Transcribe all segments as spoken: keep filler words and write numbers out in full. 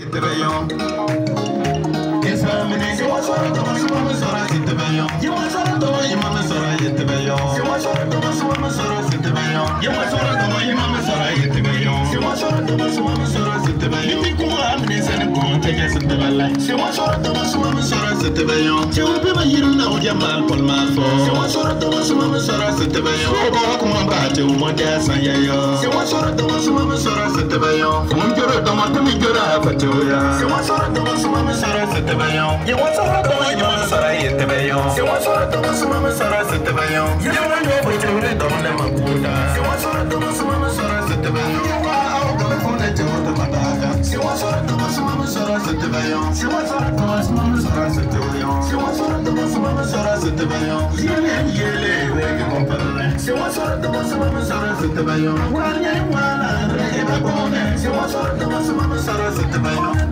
te veillons. Examiner, c'est moi soir, demain, c'est moi, me sera, c'est te veillons. Dis-moi soir, demain, il m'a me sera, il te veillons. C'est moi soir, demain, c'est moi, me sera, c'est te veillons. Dis-moi soir, demain, il m'a me sera, il te veillons. C'est moi soir, demain, c'est moi, me sera, c'est te veillons. Dis-moi comment amener ça ne compte que c'est te veillons. C'est moi soir, demain, c'est moi, me sera, c'est te veillons. Tu peux pas dire là où il y a mal pour ma faute. C'est moi soir, demain, c'est moi, me sera, c'est te veillons. C'est moi comment battre au moins qu'à ça y aille. C'est moi soir, demain, c'est moi, me sera, c'est te veillons. Mon cœur, demain, tu m'y gueules à Fatoya. C'est moi soir, demain, c'est moi, me sera, c'est te veillons. Il y a moi soir, demain, il m'a me sera, il te veillons. C'est moi soir, demain, c'est moi, me sera, c'est te veillons. Il y a moi soir, demain, c'est moi, me c'est moi soir, demain, c'est moi, me sera, c'est te veillons. C'est moi soir, demain, c'est moi, me sera, c'est te veillons. C'est moi soir, demain, c'est moi, me sera, c'est te veillons. C'est moi soir, demain, c'est moi, me sera, c'est te veillons. Yélé, yélé, règle mon père. C'est moi soir, demain, c'est moi, me sera, c'est te veillons. Wanya, wala, règle ma bonne. C'est moi soir, demain, c'est moi, me sera, c'est te veillons. C'est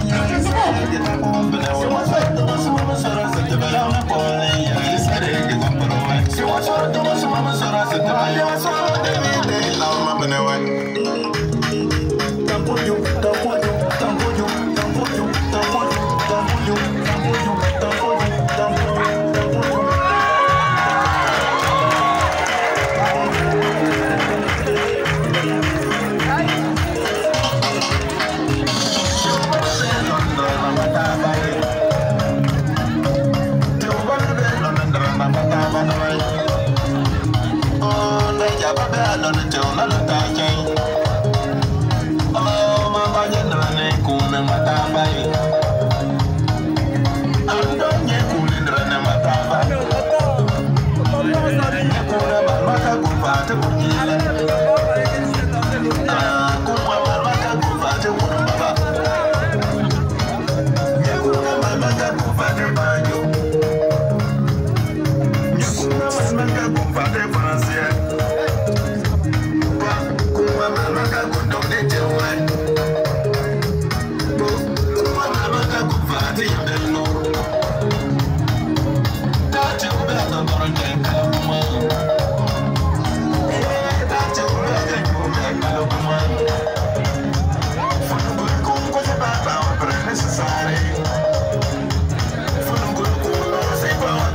moi soir, demain, c'est moi, me sera, c'est te veillons. C'est moi soir, demain, c'est moi, me sera, c'est te veillons.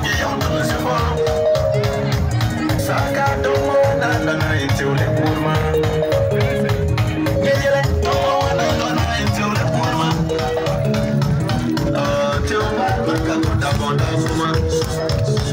Saka do mo na na na into the woman.